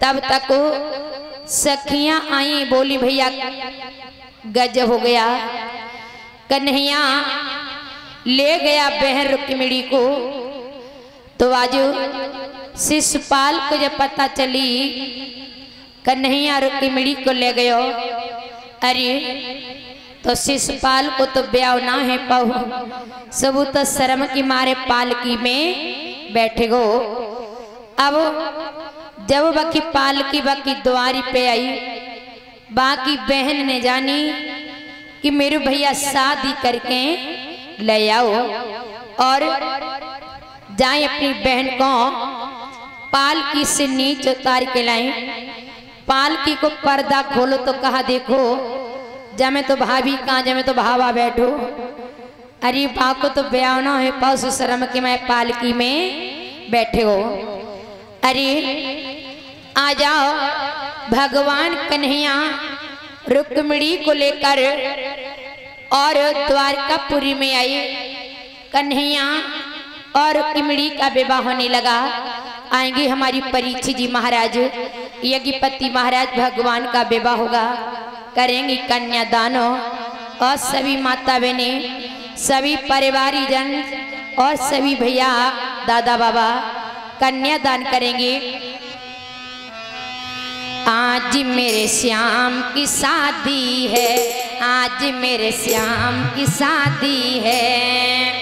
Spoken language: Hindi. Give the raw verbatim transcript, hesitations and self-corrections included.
तब तक सखियां आई, बोली भैया गजब हो गया। कन्हैया ले गया बहन रुक्मिणी को। तो आज शिशुपाल को जब पता चली कन्हैया रुक्मिणी को ले गयो, अरे तो शिशुपाल को तो ब्याह ना है पाऊ, सब तो शर्म की मारे पालकी में बैठे गो। अब जब बाकी पालकी बाकी द्वारी पे आई, बाकी बहन ने जानी कि मेरे भैया शादी करके ले आओ और जाए अपनी बहन को पालकी से नीचे उतार के लाए। पालकी को पर्दा खोलो तो कहा देखो जमे तो भाभी कहाँ, जमे तो भावा बैठो। अरे बा को तो ब्याह ना है पास शर्म के मैं पालकी में बैठे हो। अरे आ जाओ। भगवान कन्हैया रुक्मिणी को लेकर और द्वारकापुरी में आई। कन्हैया और रुक्मिणी का विवाह होने लगा। आएंगे हमारी परीक्षित जी महाराज, यज्ञपति महाराज, भगवान का विवाह होगा, करेंगी कन्यादान और सभी माता बहने, सभी परिवारी जन और सभी भैया दादा बाबा कन्यादान करेंगे। आज मेरे श्याम की शादी है, आज मेरे श्याम की शादी है।